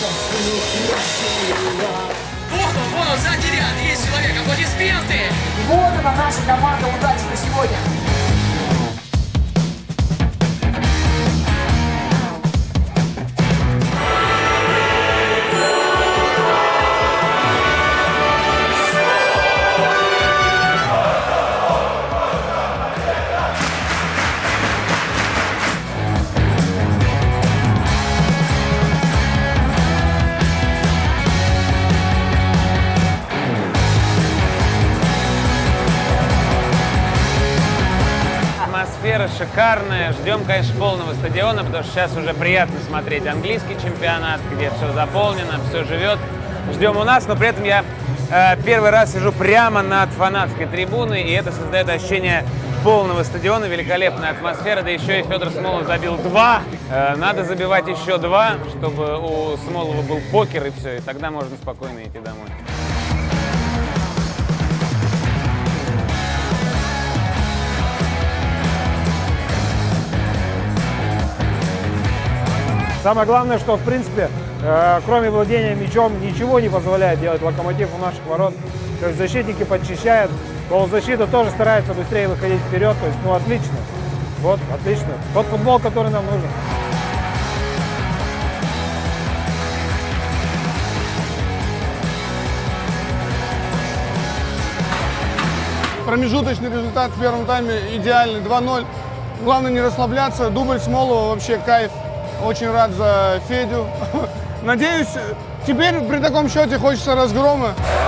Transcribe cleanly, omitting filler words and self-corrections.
Вон он, сзади ряд, есть человек, аплодисменты! Вот она наша команда удачи на сегодня. Атмосфера шикарная. Ждем, конечно, полного стадиона, потому что сейчас уже приятно смотреть английский чемпионат, где все заполнено, все живет. Ждем у нас, но при этом я первый раз сижу прямо над фанатской трибуной, и это создает ощущение полного стадиона, великолепная атмосфера, да еще и Федор Смолов забил 2. Надо забивать еще 2, чтобы у Смолова был покер и все, и тогда можно спокойно идти домой. Самое главное, что в принципе, кроме владения мячом, ничего не позволяет делать Локомотив у наших ворот. То есть защитники подчищают, полузащита тоже старается быстрее выходить вперед. То есть, ну, отлично. Вот, отлично. Тот футбол, который нам нужен. Промежуточный результат в первом тайме идеальный, 2-0. Главное не расслабляться, дубль Смолова, вообще кайф. Очень рад за Федю. Надеюсь, теперь при таком счете хочется разгрома.